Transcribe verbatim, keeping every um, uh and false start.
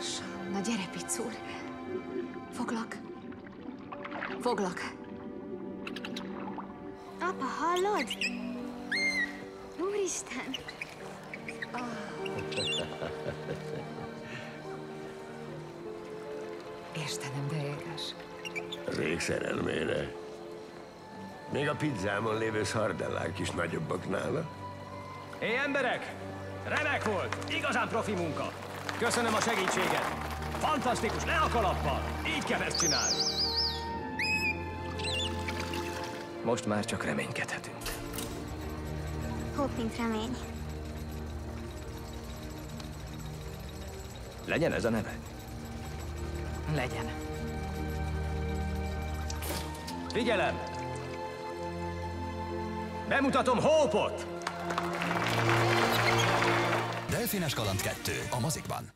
lassan. Na gyere, Picur. Foglak. Foglak. Apa, hallod? Úristen! Istenem, de édes. Az ég szerelmére. Még a pizzámon lévő szardellák is nagyobbak nála. Hé, emberek! Remek volt! Igazán profi munka! Köszönöm a segítséget! Fantasztikus, le a kalappal! Így kell ezt csinálni! Most már csak reménykedhetünk. Hopp, mint remény. Legyen ez a neve? Legyen. Figyelem! Bemutatom Hope-ot! Delfines kaland kettő a mozikban.